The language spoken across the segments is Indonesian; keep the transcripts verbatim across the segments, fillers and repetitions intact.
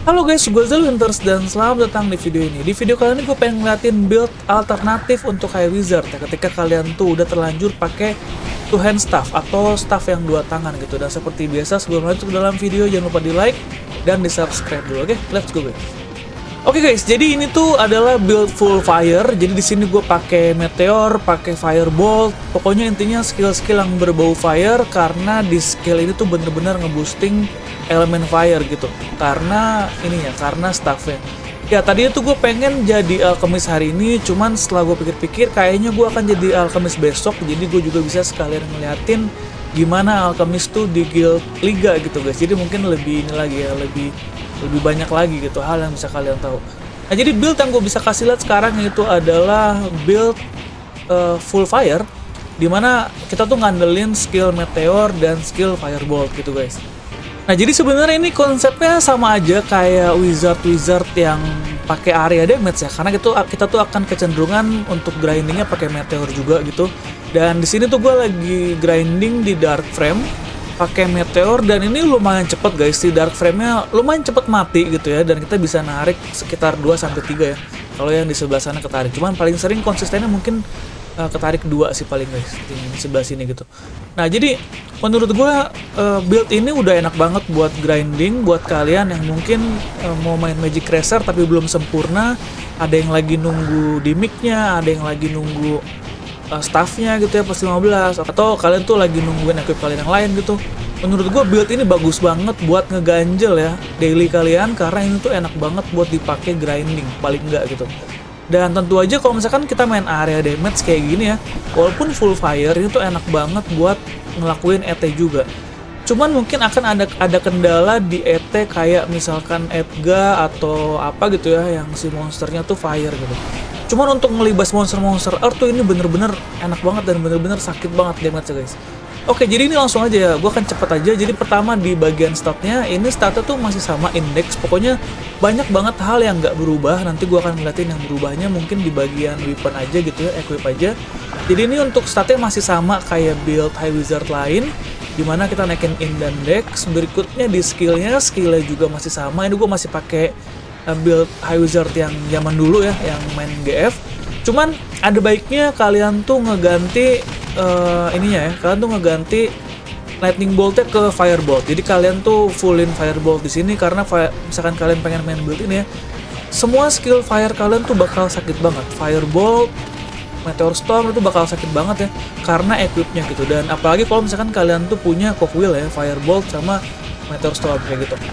Halo guys, gue Zal Winters dan selamat datang di video ini. Di video kali ini gue pengen ngeliatin build alternatif untuk High Wizard ya, ketika kalian tuh udah terlanjur pakai two hand staff atau staff yang dua tangan gitu. Dan seperti biasa sebelum lanjut ke dalam video jangan lupa di like dan di subscribe dulu. Oke, let's go guys. Oke guys, jadi ini tuh adalah build full fire. Jadi di sini gue pakai meteor, pakai firebolt. Pokoknya intinya skill-skill yang berbau fire karena di skill ini tuh bener-bener ngeboosting elemen fire gitu. Karena ini ya, karena staffnya. Ya tadinya tuh gue pengen jadi alchemist hari ini, cuman setelah gue pikir-pikir kayaknya gue akan jadi alchemist besok. Jadi gue juga bisa sekalian ngeliatin gimana alchemist tuh di guild liga gitu guys. Jadi mungkin lebih ini lagi ya, lebih lebih banyak lagi gitu hal yang bisa kalian tahu. Nah jadi build yang gue bisa kasih lihat sekarang itu adalah build uh, full fire, dimana kita tuh ngandelin skill meteor dan skill firebolt gitu guys. Nah jadi sebenarnya ini konsepnya sama aja kayak wizard-wizard yang pakai area damage ya, karena gitu kita tuh akan kecenderungan untuk grindingnya pakai meteor juga gitu. Dan di sini tuh gue lagi grinding di dark frame pakai meteor, dan ini lumayan cepet guys, di dark frame-nya lumayan cepet mati gitu ya, dan kita bisa narik sekitar dua sampai tiga ya. Kalau yang di sebelah sana ketarik, cuman paling sering konsistennya mungkin uh, ketarik dua sih paling guys di sebelah sini gitu. Nah, jadi menurut gua uh, build ini udah enak banget buat grinding buat kalian yang mungkin uh, mau main Magic Racer tapi belum sempurna, ada yang lagi nunggu di mic-nya, ada yang lagi nunggu staffnya gitu ya plus lima belas, atau kalian tuh lagi nungguin equip kalian yang lain gitu. Menurut gue build ini bagus banget buat ngeganjel ya daily kalian, karena ini tuh enak banget buat dipakai grinding paling enggak gitu. Dan tentu aja kalau misalkan kita main area damage kayak gini ya, walaupun full fire ini tuh enak banget buat ngelakuin E T juga. Cuman mungkin akan ada ada kendala di E T kayak misalkan Edgar atau apa gitu ya, yang si monsternya tuh fire gitu. Cuman untuk ngelibas monster-monster earth tuh ini bener-bener enak banget dan bener-bener sakit banget damage guys. Oke, jadi ini langsung aja ya, gue akan cepet aja. Jadi pertama di bagian statnya, ini statnya tuh masih sama index. Pokoknya banyak banget hal yang nggak berubah. Nanti gue akan ngeliatin yang berubahnya mungkin di bagian weapon aja gitu ya, equip aja. Jadi ini untuk statnya masih sama kayak build High Wizard lain, dimana kita naikin in dan dex. Berikutnya di skillnya, skillnya juga masih sama. Ini gue masih pakai build High Wizard yang zaman dulu ya, yang main G F. Cuman ada baiknya kalian tuh ngeganti uh, ininya ya, kalian tuh ngeganti lightning boltnya ke firebolt. Jadi kalian tuh fullin firebolt di sini, karena misalkan kalian pengen main build ini ya, semua skill fire kalian tuh bakal sakit banget. Firebolt, meteor storm itu bakal sakit banget ya, karena equipnya gitu. Dan apalagi kalau misalkan kalian tuh punya cogwheel ya, firebolt sama meteor storm kayak gitu.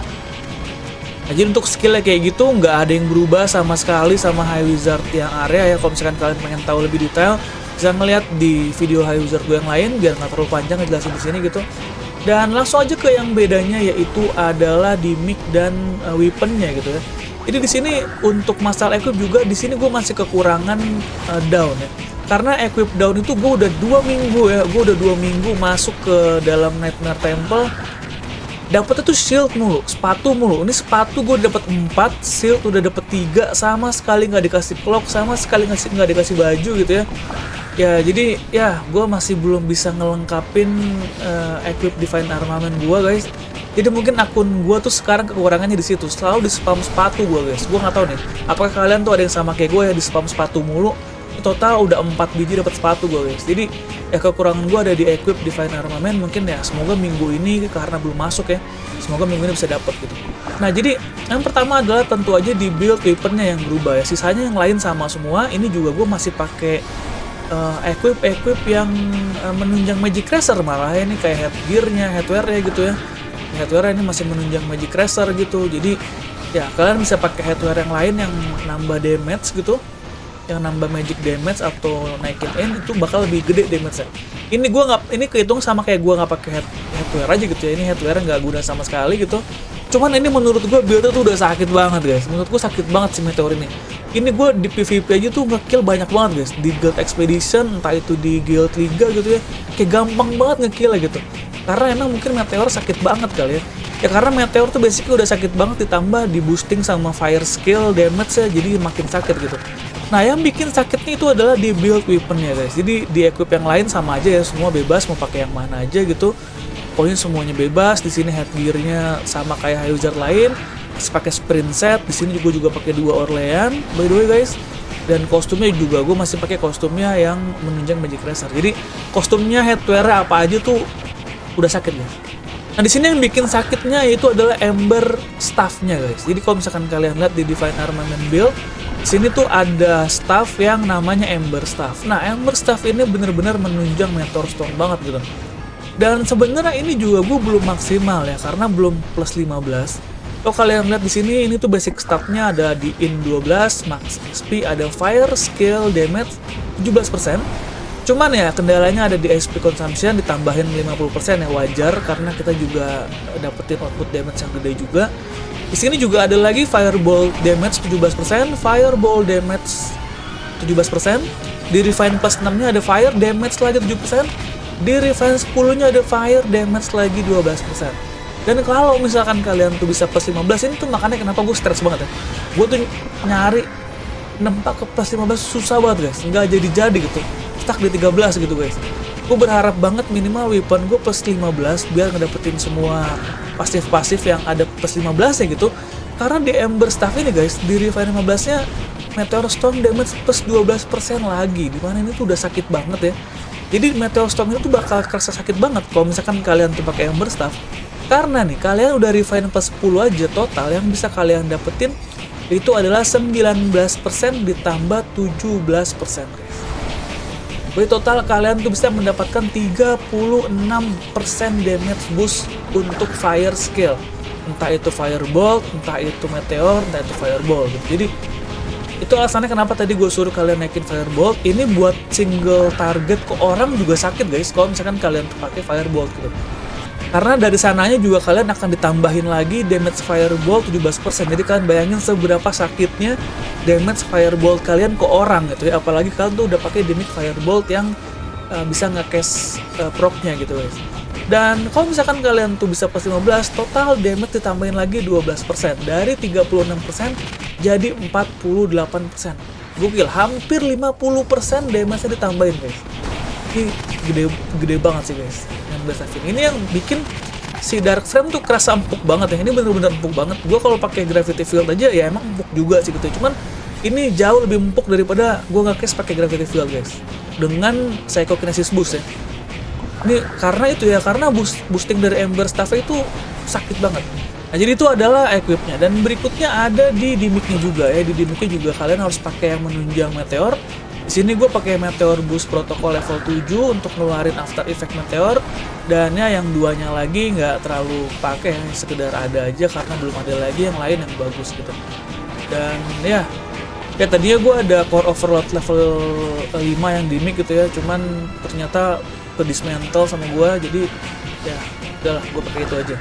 Nah, jadi untuk skillnya kayak gitu nggak ada yang berubah sama sekali sama High Wizard yang area ya. Kalau misalkan kalian pengen tahu lebih detail, bisa ngeliat di video High Wizard gue yang lain biar nggak terlalu panjang ngejelasin di sini gitu. Dan langsung aja ke yang bedanya, yaitu adalah di mic dan uh, weaponnya gitu ya. Jadi di sini untuk masalah equip juga di sini gue masih kekurangan uh, down ya. Karena equip down itu gue udah dua minggu ya, gue udah dua minggu masuk ke dalam Nightmare Temple. Dapetnya tuh shield mulu, sepatu mulu. Ini sepatu gue dapet empat, shield udah dapet tiga, sama sekali nggak dikasih cloak, sama sekali nggak nggak dikasih baju gitu ya. Ya jadi ya gue masih belum bisa ngelengkapin uh, equip divine armament gue guys. Jadi mungkin akun gue tuh sekarang kekurangannya di situ, selalu di spam sepatu gue guys. Gue nggak tahu nih, apakah kalian tuh ada yang sama kayak gue ya, di spam sepatu mulu. Total udah empat biji dapat sepatu gue guys. Jadi ya kekurangan gue ada di equip divine armament. Mungkin ya semoga minggu ini karena belum masuk ya, semoga minggu ini bisa dapat gitu. Nah jadi yang pertama adalah tentu aja di build weaponnya yang berubah ya. Sisanya yang lain sama semua. Ini juga gue masih pakai uh, equip equip yang uh, menunjang Magic Racer malah ya. Ini kayak headgearnya, headwearnya gitu ya. Headwear ini masih menunjang Magic Racer gitu. Jadi ya kalian bisa pakai headwear yang lain yang nambah damage gitu, yang nambah magic damage atau naikin in, itu bakal lebih gede damage-nya. Ini gua nggak, ini kehitung sama kayak gua nggak pakai head, headwear aja gitu ya. Ini headwear nggak guna sama sekali gitu. Cuman ini menurut gua build-nya tuh udah sakit banget guys. Menurut gua sakit banget si meteor ini. Ini gua di P V P aja tuh ngekill banyak banget guys. Di guild expedition, entah itu di guild liga gitu ya, kayak gampang banget ngekill gitu. Karena emang mungkin meteor sakit banget kali ya. Ya karena meteor tuh basically udah sakit banget, ditambah di boosting sama fire skill damage ya, jadi makin sakit gitu. Nah yang bikin sakitnya itu adalah di build weaponnya guys. Jadi di equip yang lain sama aja ya, semua bebas mau pakai yang mana aja gitu. Pokoknya semuanya bebas. Di sini headgearnya sama kayak High Wizard lain. pakai sprint set. Di sini juga juga pakai dua Orlean by the way guys. Dan kostumnya juga gue masih pakai kostumnya yang menunjang Magic Racer. Jadi kostumnya headwear apa aja tuh udah sakit guys. Nah di sini yang bikin sakitnya itu adalah Ember Staff-nya guys. Jadi kalau misalkan kalian lihat di Divine Armament build, di sini tuh ada staff yang namanya Ember Staff. Nah Ember Staff ini bener-bener menunjang Meteor Stone banget gitu. Dan sebenarnya ini juga gue belum maksimal ya karena belum plus lima belas. Kalau kalian lihat di sini, ini tuh basic statnya ada di in dua belas, max X P, ada fire, skill, damage tujuh belas persen. Cuman ya kendalanya ada di H P consumption ditambahin lima puluh persen ya, wajar karena kita juga dapetin output damage yang gede juga. Di sini juga ada lagi fireball damage tujuh belas persen, fireball damage tujuh belas persen. Di refine plus enam-nya ada fire damage lagi tujuh persen. Di refine sepuluh-nya ada fire damage lagi dua belas persen. Dan kalau misalkan kalian tuh bisa plus lima belas, ini tuh makanya kenapa gue stres banget ya. Gue tuh nyari nempak ke plus lima belas susah banget guys, nggak jadi-jadi gitu, stuck di tiga belas gitu guys. Gue berharap banget minimal weapon gue plus lima belas biar ngedapetin semua pasif-pasif yang ada plus lima belas ya gitu. Karena di Ember Staff ini guys, di Refine lima belas-nya Meteor Stone damage plus dua belas persen lagi, dimana ini tuh udah sakit banget ya. Jadi Meteor Stone itu tuh bakal kerasa sakit banget kalau misalkan kalian tuh pakai Ember Staff. Karena nih, kalian udah refine plus sepuluh aja, total yang bisa kalian dapetin itu adalah sembilan belas persen ditambah tujuh belas persen guys. Jadi total kalian tuh bisa mendapatkan tiga puluh enam persen damage boost untuk fire skill. Entah itu firebolt, entah itu meteor, entah itu fireball gitu. Jadi itu alasannya kenapa tadi gue suruh kalian naikin firebolt. Ini buat single target ke orang juga sakit guys kalau misalkan kalian tuh pakai firebolt gitu. Karena dari sananya juga kalian akan ditambahin lagi damage fireball tujuh belas persen. Jadi kalian bayangin seberapa sakitnya damage fireball kalian ke orang gitu ya. Apalagi kalian tuh udah pakai damage fireball yang uh, bisa nge-cast uh, proc-nya gitu guys. Dan kalau misalkan kalian tuh bisa plus lima belas, total damage ditambahin lagi dua belas persen. Dari tiga puluh enam persen jadi empat puluh delapan persen. Gokil, hampir lima puluh persen damage-nya ditambahin guys. Ini gede, gede banget sih guys. Ini yang bikin si Dark Frame tuh kerasa empuk banget ya. Ini bener-bener empuk banget. Gue kalau pakai Gravity Field aja ya emang empuk juga sih gitu. Cuman ini jauh lebih empuk daripada gue nggak case pakai Gravity Field guys. Dengan Psychokinesis Boost ya. Ini karena itu ya, karena boost, boosting dari Ember Staff itu sakit banget. Nah jadi itu adalah equipnya. Dan berikutnya ada di dimiknya juga ya. Di dimiknya juga kalian harus pakai yang menunjang meteor. Di sini gue pakai Meteor Boost Protocol level tujuh untuk ngeluarin After Effect Meteor. Dan ya yang duanya lagi nggak terlalu pakai, sekedar ada aja karena belum ada lagi yang lain yang bagus gitu. Dan ya, ya tadinya gue ada Core Overload level lima yang dimik gitu ya, cuman ternyata ke dismantle sama gue, jadi ya udahlah gue pakai itu aja.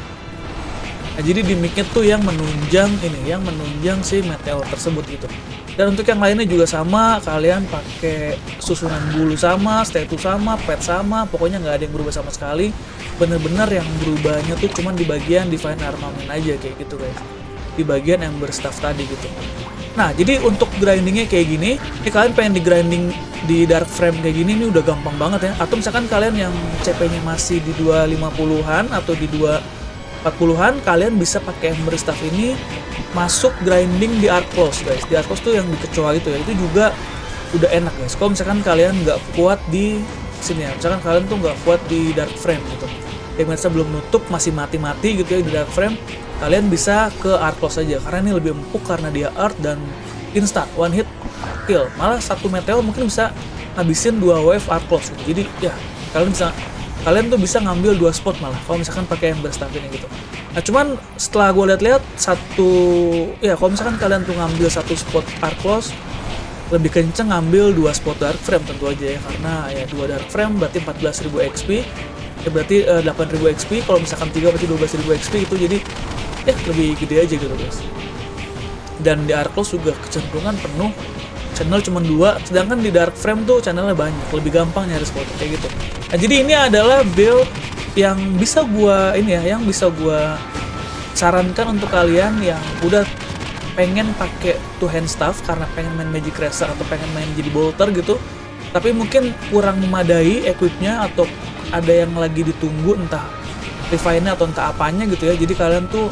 Nah jadi dimiknya tuh yang menunjang ini, yang menunjang si meteor tersebut gitu. Dan untuk yang lainnya juga sama, kalian pakai susunan bulu sama, status sama, pet sama, pokoknya nggak ada yang berubah sama sekali. Bener-bener yang berubahnya tuh cuman di bagian Divine Armament aja kayak gitu guys. Di bagian Ember Staff tadi gitu. Nah, jadi untuk grindingnya kayak gini, ini kalian pengen di grinding di Dark Frame kayak gini, ini udah gampang banget ya. Atau misalkan kalian yang C P-nya masih di dua lima puluhan atau di dua empat puluhan, kalian bisa pakai Ember Staff ini masuk grinding di Arc Close guys. Di Arc Close tuh yang di kecoa itu ya, itu juga udah enak guys. Kalau misalkan kalian nggak kuat di sini ya, misalkan kalian tuh nggak kuat di Dark Frame gitu, damage-nya belum nutup, masih mati-mati gitu ya di Dark Frame, kalian bisa ke Arc Close aja karena ini lebih empuk karena dia Earth dan instant one hit kill. Malah satu meteor mungkin bisa ngabisin dua wave Arc Close gitu. Jadi ya kalian bisa kalian tuh bisa ngambil dua spot malah kalau misalkan pakai Ember Staff ini gitu. Nah cuman setelah gue lihat-lihat satu ya kalau misalkan kalian tuh ngambil satu spot Arc Close, lebih kenceng ngambil dua spot Dark Frame tentu aja ya, karena ya dua Dark Frame berarti empat belas ribu X P ya, berarti uh, delapan ribu X P, kalau misalkan tiga berarti dua belas ribu X P gitu, jadi ya lebih gede aja gitu guys. Dan di Arc Close juga kecenderungan penuh channel cuma dua, sedangkan di Dark Frame tuh channelnya banyak, lebih gampang nyari spot kayak gitu. Nah jadi ini adalah build yang bisa gua ini ya, yang bisa gua sarankan untuk kalian yang udah pengen pakai two hand staff karena pengen main Magic Racer atau pengen main jadi bolter gitu, tapi mungkin kurang memadai equipnya atau ada yang lagi ditunggu entah refine atau entah apanya gitu ya. Jadi kalian tuh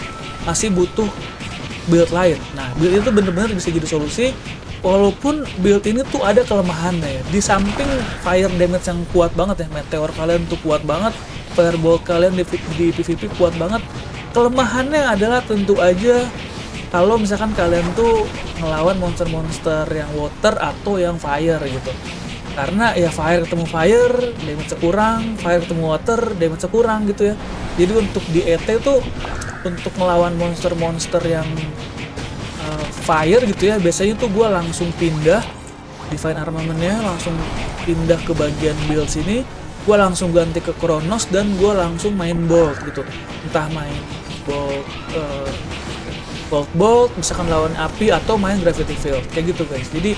masih butuh build lain. Nah, build itu bener-bener bisa jadi solusi, walaupun build ini tuh ada kelemahannya ya. Di samping fire damage yang kuat banget ya, meteor kalian tuh kuat banget, fireball kalian di, di P V P kuat banget. Kelemahannya adalah tentu aja kalau misalkan kalian tuh ngelawan monster-monster yang water atau yang fire gitu. Karena ya fire ketemu fire, damage kurang, fire ketemu water, damage kurang gitu ya. Jadi untuk di E T tuh, untuk melawan monster-monster yang uh, fire gitu ya, biasanya tuh gue langsung pindah Divine Armament-nya, langsung pindah ke bagian build sini, gue langsung ganti ke Chronos dan gue langsung main Bolt gitu. Entah main Bolt, uh, Bolt Bolt, misalkan lawan api atau main Gravity Field, kayak gitu guys. Jadi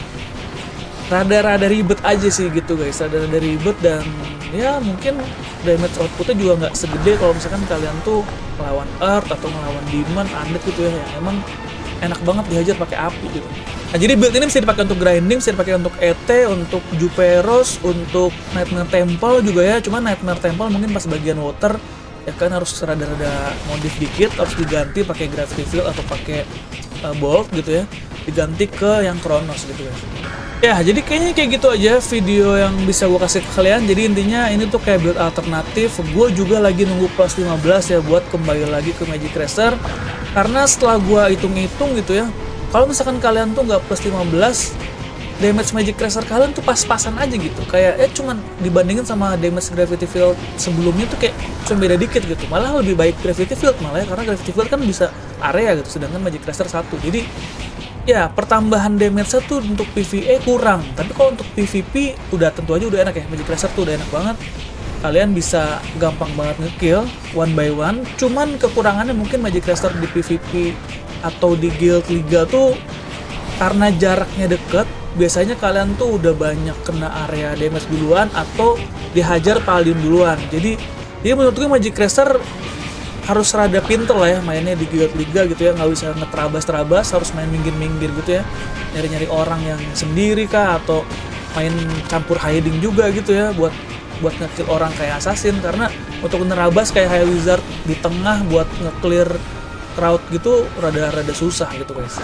rada-rada ribet aja sih gitu guys, rada-rada ribet, dan ya mungkin damage outputnya juga nggak segede kalau misalkan kalian tuh melawan Earth atau melawan Demon, Undead gitu ya, yang emang enak banget dihajar pakai api gitu. Nah, jadi build ini bisa dipakai untuk grinding, bisa dipakai untuk E T, untuk Juperos, untuk Nightmare Temple juga ya. Cuma Nightmare Temple mungkin pas bagian water ya kan harus rada-rada modif dikit, harus diganti pakai Gravity Field atau pakai uh, Bolt gitu ya, diganti ke yang Chronos gitu guys. Ya, jadi kayaknya kayak gitu aja video yang bisa gue kasih ke kalian. Jadi intinya ini tuh kayak build alternatif. Gue juga lagi nunggu plus lima belas ya buat kembali lagi ke Magic Racer. Karena setelah gue hitung-hitung gitu ya, kalau misalkan kalian tuh nggak plus lima belas, damage Magic Racer kalian tuh pas-pasan aja gitu. Kayak eh cuman dibandingin sama damage Gravity Field sebelumnya tuh kayak cuma beda dikit gitu. Malah lebih baik Gravity Field malah ya, karena Gravity Field kan bisa area gitu, sedangkan Magic Racer satu. Jadi ya, pertambahan damage tuh untuk P V E kurang, tapi kalau untuk P V P udah tentu aja udah enak ya. Magic Racer tuh udah enak banget. Kalian bisa gampang banget nge-kill one by one. Cuman kekurangannya mungkin Magic Racer di P V P atau di guild liga tuh karena jaraknya deket, biasanya kalian tuh udah banyak kena area damage duluan atau dihajar Paladin duluan. Jadi, dia menurut gue Magic Racer harus rada pinter lah ya mainnya di guild liga gitu ya, nggak bisa ngeterabas-terabas, harus main minggir-minggir gitu ya, nyari-nyari orang yang sendiri kah, atau main campur hiding juga gitu ya, buat buat nge-kill orang kayak assassin. Karena untuk nerabas kayak High Wizard di tengah buat nge-clear crowd gitu rada-rada susah gitu guys.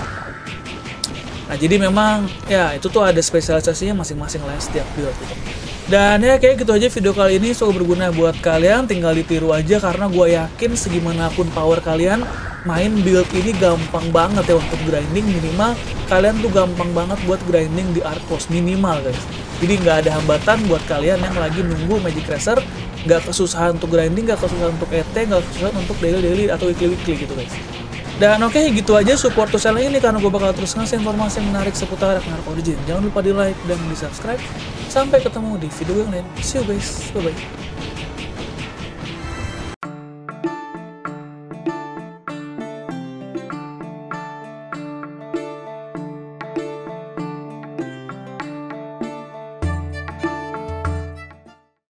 Nah, jadi memang ya itu tuh ada spesialisasinya masing-masing lah setiap build gitu. Dan ya kayak gitu aja video kali ini, semoga berguna buat kalian, tinggal ditiru aja karena gue yakin segimanapun power kalian, main build ini gampang banget ya untuk grinding. Minimal kalian tuh gampang banget buat grinding di Arcos minimal guys. Jadi nggak ada hambatan buat kalian yang lagi nunggu Magic Racer, nggak kesusahan untuk grinding, nggak kesusahan untuk E T, nggak kesusahan untuk daily-daily atau weekly-weekly gitu guys. Dan oke okay, gitu aja support to channel ini karena gue bakal terus ngasih informasi yang menarik seputar Ragnarok Origin. Jangan lupa di like dan di subscribe. Sampai ketemu di video yang lain. See you guys. Bye bye.